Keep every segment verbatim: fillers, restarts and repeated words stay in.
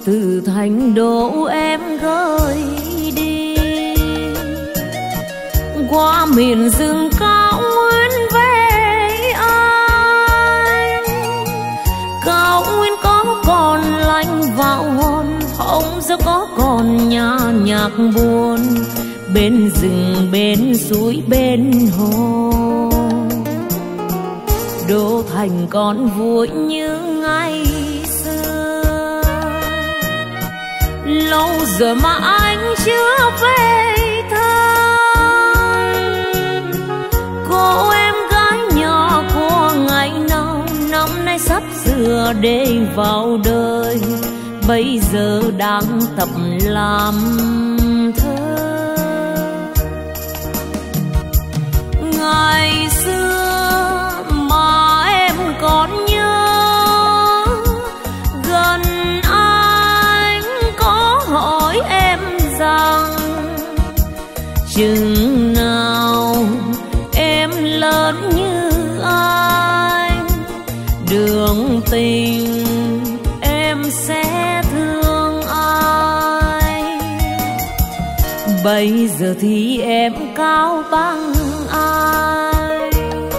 từ thành đô em gửi đi, qua miền rừng cao nguyên về anh. Cao nguyên có còn lạnh vào hồn, hồng giờ có còn nhà nhạc buồn, bên rừng bên suối bên hồ. Đô thành còn vui như ngày xưa, lâu giờ mà anh chưa về thăm. Cô em gái nhỏ của ngày nào năm nay sắp sửa để vào đời, bây giờ đang tập làm thơ. Ngày xưa mà em còn nhớ, gần anh có hỏi em rằng chừng nào em lớn như anh, đường tình em sẽ thương ai. Bây giờ thì em cao bằng ai,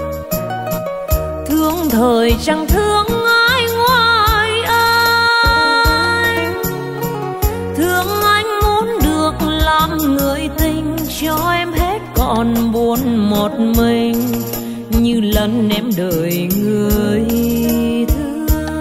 thương thời chẳng thương ai ngoài anh. Thương anh muốn được làm người tình cho em hết còn buồn một mình, như lần em đợi người thương.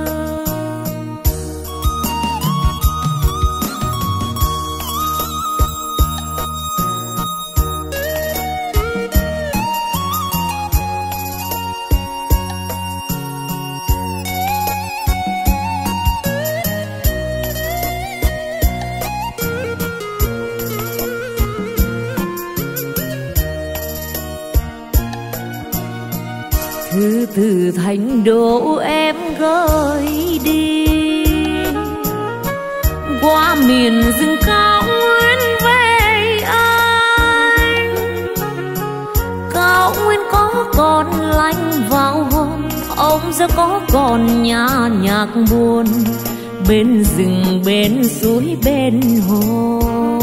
Thư từ thành đô em gửi đi, qua miền rừng cao nguyên về anh. Cao nguyên có còn lạnh vào hồn, ông giờ có còn nhà nhạc buồn, bên rừng bên suối bên hồ.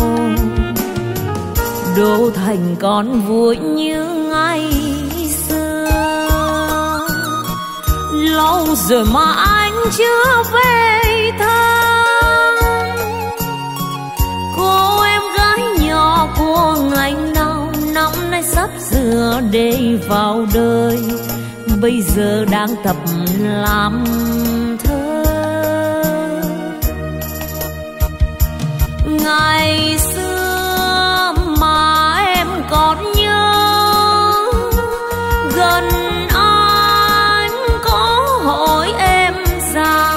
Đô thành còn vui như ngày xưa, lâu rồi mà anh chưa về thăm. Cô em gái nhỏ của ngày nào năm nay sắp sửa để vào đời, bây giờ đang tập làm thơ. Ngày xưa mà em còn nhớ, gần anh có hỏi em rằng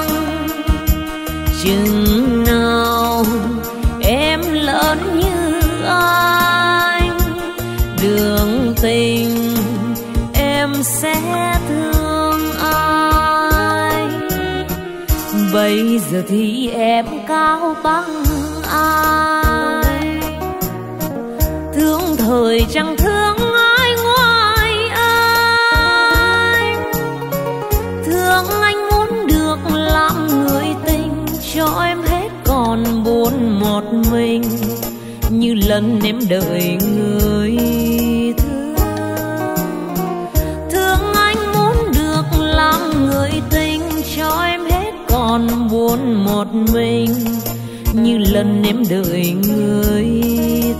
chừng nào em lớn như anh, đường tình em sẽ thương ai. Bây giờ thì em cao bằng ai, thương thời chẳng thương ai ngoài anh. Thương anh muốn được làm người tình cho em hết còn buồn một mình, như lần em đợi người thương. Thương anh muốn được làm người tình cho em hết còn buồn một mình, như lần em đợi người